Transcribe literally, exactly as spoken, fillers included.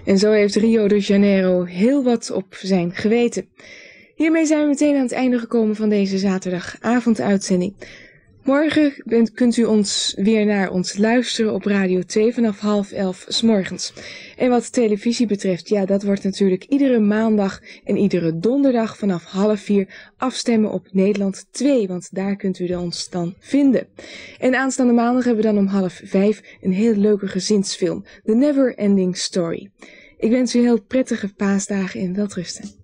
En zo heeft Rio de Janeiro heel wat op zijn geweten. Hiermee zijn we meteen aan het einde gekomen van deze zaterdagavonduitzending. Morgen bent, kunt u ons weer naar ons luisteren op Radio twee vanaf half elf 's morgens. En wat televisie betreft, ja, dat wordt natuurlijk iedere maandag en iedere donderdag vanaf half vier afstemmen op Nederland twee, want daar kunt u ons dan vinden. En aanstaande maandag hebben we dan om half vijf een heel leuke gezinsfilm, The Never Ending Story. Ik wens u heel prettige paasdagen en welterusten.